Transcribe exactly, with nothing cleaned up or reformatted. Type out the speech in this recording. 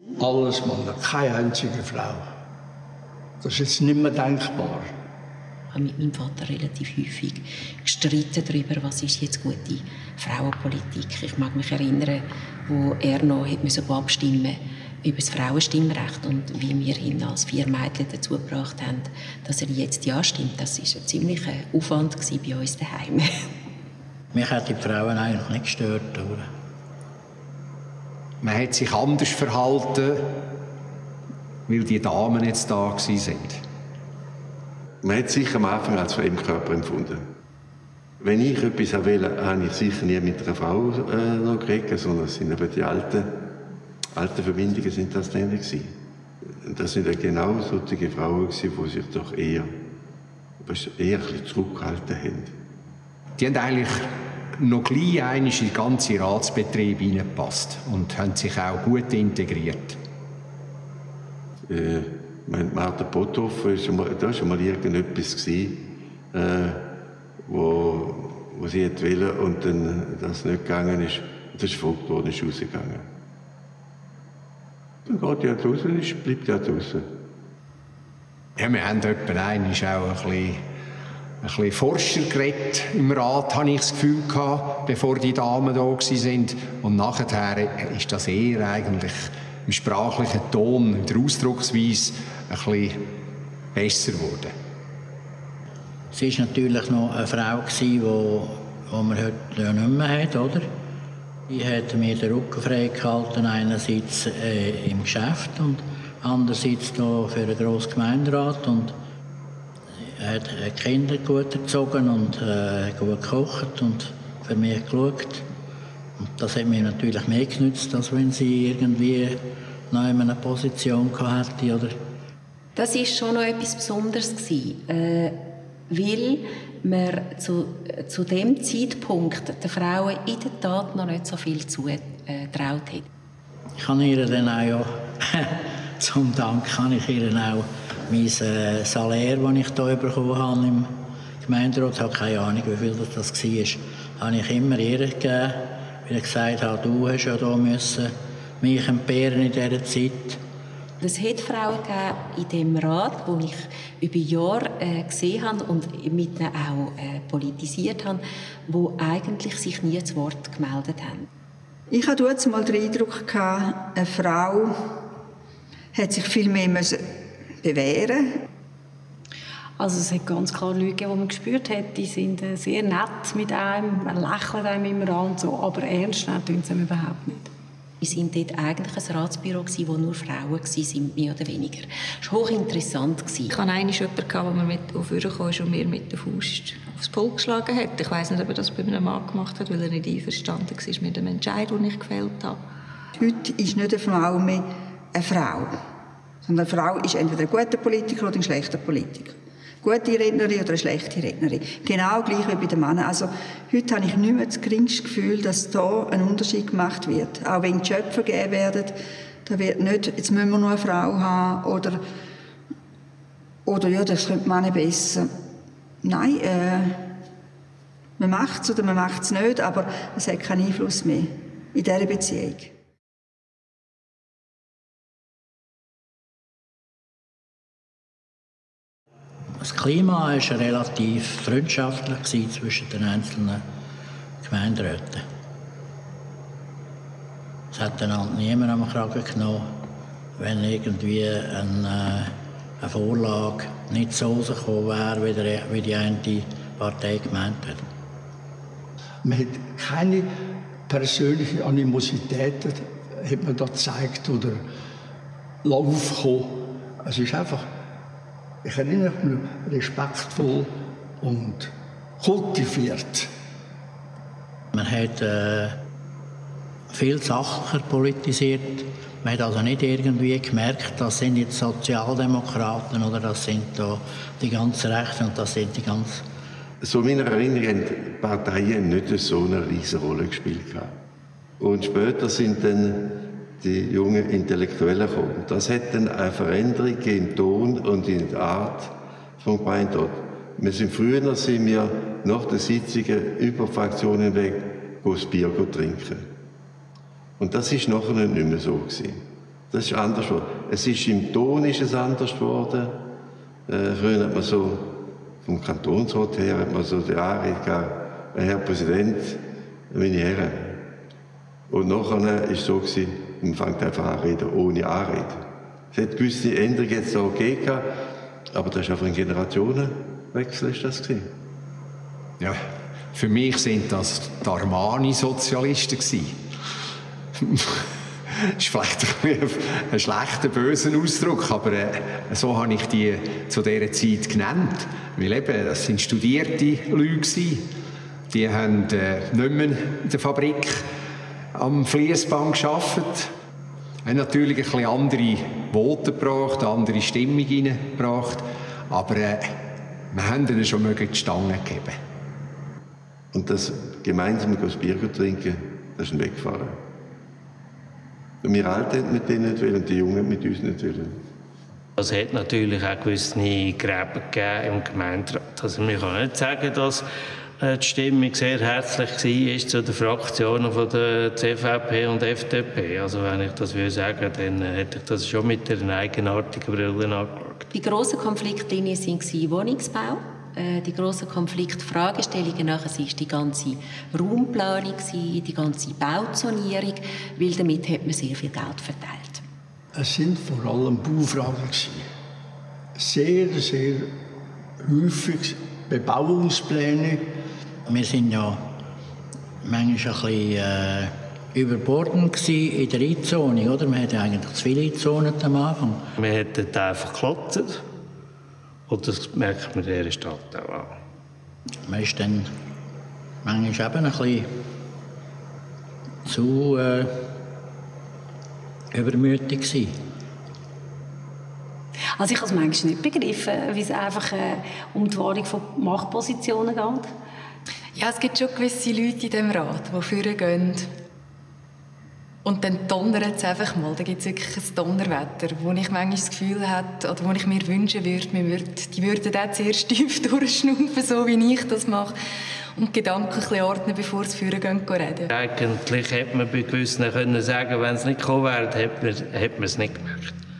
Alles Männer, keine einzige Frau. Das ist jetzt nicht mehr denkbar. Ich habe mit meinem Vater relativ häufig gestritten darüber, was ist jetzt gute Frauenpolitik. Ich mag mich erinnern, wo er noch musste abstimmen über das Frauenstimmrecht und wie wir ihn als vier Mädchen dazu gebracht haben, dass er jetzt ja stimmt. Das war ein ziemlicher Aufwand bei uns daheim. Mich hat die Frauen eigentlich nicht gestört. Oder? Man hat sich anders verhalten, weil die Damen jetzt da waren. Man hat sich am Anfang als Fremdkörper empfunden. Wenn ich etwas wollte, habe ich sicher nie mit einer Frau äh, noch geredet, sondern es sind eben die alten, alten Verbindungen sind das dann gewesen. Das sind genau solche Frauen gewesen, die sich doch eher, eher ein bisschen zurückgehalten haben. Die haben eigentlich noch gleich einmal in den ganzen Ratsbetrieb hineingepasst und haben sich auch gut integriert. Äh, Martha Potthoff, da war schon mal irgendetwas, gewesen, äh, wo, wo sie wollte und dann das nicht gegangen ist. Das ist verfolgt worden, ist rausgegangen. Dann geht ja raus und bleibt ja draußen. Ja, wir haben etwa einmal auch ein bisschen, ein bisschen Forscher geredet im Rat, habe ich das Gefühl gehabt, bevor die Damen da waren. Und nachher ist das eher eigentlich im sprachlichen Ton, in der Ausdrucksweise ein bisschen besser geworden. Sie war natürlich noch eine Frau, die man heute nicht mehr hat, oder? Die hat mir den Rücken frei gehalten, einerseits äh, im Geschäft und andererseits noch für den grossen Gemeinderat. Und er hat die Kinder gut erzogen und äh, gut gekocht und für mich geschaut. Und das hat mir natürlich mehr genützt, als wenn sie irgendwie noch in einer Position hätte, oder? Das war schon noch etwas Besonderes, äh, weil man zu, zu dem Zeitpunkt den Frauen in der Tat noch nicht so viel zugetraut hat. Ich habe ihr dann auch, ja, zum Dank habe ich ihr auch mein äh, Salär, das ich hier bekommen habe im Gemeinderat, ich habe keine Ahnung, wie viel das war, habe ich immer ihr gegeben, weil ich gesagt habe, du hast ja hier müssen mich entbehren in dieser Zeit. Es hat Frauen gegeben in diesem Rat, wo ich über Jahre äh, gesehen habe und mit ihnen auch äh, politisiert habe, die eigentlich sich nie zu Wort gemeldet haben. Ich hatte jetzt mal den Eindruck, eine Frau hat sich viel mehr müssen bewähren. Also es hat ganz klar Leute gegeben, die man gespürt hat, die sind äh, sehr nett mit einem, lächeln einem immer an und so, aber ernst nehmen tun sie überhaupt nicht. Wir waren dort eigentlich ein Ratsbüro, wo nur Frauen waren, mehr oder weniger. Das war hochinteressant. Ich hatte einmal jemanden, der mir auf Uhr kam und mir mit der Faust aufs Pult geschlagen hat. Ich weiss nicht, ob er das bei einem Mann gemacht hat, weil er nicht einverstanden war mit dem Entscheid, den ich gefällt habe. Heute ist nicht eine Frau mehr eine Frau. Sondern eine Frau ist entweder ein guter Politiker oder ein schlechter Politiker. Gute Rednerin oder eine schlechte Rednerin. Genau gleich wie bei den Männern. Also, heute habe ich nicht mehr das geringste Gefühl, dass da ein Unterschied gemacht wird. Auch wenn die Jobs vergeben werden, da wird nicht, jetzt müssen wir nur eine Frau haben oder, oder ja, das könnte man besser. Nein, äh, man macht es oder man macht es nicht, aber es hat keinen Einfluss mehr in dieser Beziehung. Das Klima war relativ freundschaftlich zwischen den einzelnen Gemeinderäten. Es hat einander niemand am Kragen genommen, wenn irgendwie eine, eine Vorlage nicht so rausgekommen wäre, wie, der, wie die eine Partei gemeint hat. Man hat keine persönliche Animosität hat man da gezeigt oder aufgekommen. Es ist einfach, ich erinnere mich, respektvoll und kultiviert. Man hat äh, viel sachlicher politisiert. Man hat also nicht irgendwie gemerkt, das sind jetzt Sozialdemokraten oder das sind da die ganz Rechten und das sind die ganz... So in meiner Erinnerung haben die Parteien nicht so eine riesige Rolle gespielt. Und später sind dann die jungen Intellektuellen gekommen. Das hat dann eine Veränderung im Ton und in der Art vom Gemeinderat. Wir sind früher sind wir nach den Sitzungen über Fraktionen weg das Bier trinken. Und das ist nachher nicht mehr so gewesen. Das ist anders geworden. Es ist im Ton ist es anders geworden. Äh, früher hat man so, vom Kantonsrat her, hat man so die Anrede gehabt, Herr Präsident, meine Herren. Und nachher war es so, man fängt einfach an reden, ohne Anrede. Es hat gewisse Änderungen jetzt auch gegeben, aber das war einfach ein Generationenwechsel. Ist das gewesen. Ja, für mich sind das die Armani-Sozialisten. Das ist vielleicht ein, ein schlechter, böser Ausdruck, aber äh, so habe ich die zu dieser Zeit genannt. Weil eben, das sind studierte Leute. Die haben äh, nicht mehr in der Fabrik am Fließband gearbeitet. Haben natürlich ein bisschen andere Worte gebracht, andere Stimmung hineingebracht. Aber äh, wir haben ihnen schon die Stange gegeben. Und das gemeinsam das Bier trinken, das ist weggefahren. Und wir Alten mit denen nicht wollen und die Jungen mit uns nicht wollen. Es hat natürlich auch gewisse Gräben gegeben im Gemeinderat. Also man kann nicht sagen, dass die Stimmung sehr herzlich war zu den Fraktionen von der C V P und F D P. Also wenn ich das will sagen, dann hätte ich das schon mit einer eigenartigen Brille angeschaut. Die grossen Konfliktlinien waren Wohnungsbau. Die grossen Konfliktfragestellungen nachher war die ganze Raumplanung, die ganze Bauzonierung, weil damit hat man sehr viel Geld verteilt. Es sind vor allem Baufragen. Sehr, sehr häufig Bebauungspläne. Wir waren ja manchmal ein bisschen äh, überbordend in der Einzonung. Oder? Man hatte eigentlich zu viele Einzonen am Anfang. Man hat dort einfach geklotzt. Und das merkt man in dieser Stadt auch an. Man ist dann manchmal eben ein bisschen zu äh, übermütig gewesen. Also ich habe es manchmal nicht begriffen, wie es einfach äh, um die Wahrung von Machtpositionen geht. Ja, es gibt schon gewisse Leute in diesem Rat, die vorne gehen. Und dann donnert es einfach mal. Da gibt es wirklich ein Donnerwetter, wo ich manchmal das Gefühl habe, oder wo ich mir wünschen würde, wir würden, die würden auch sehr steif durchschnaufen, so wie ich das mache. Und die Gedanken ein bisschen ordnen, bevor sie vorne gehen reden. Eigentlich hätte man bei gewissen können sagen, wenn es nicht gekommen wäre, hätte man, hätte man es nicht gemacht.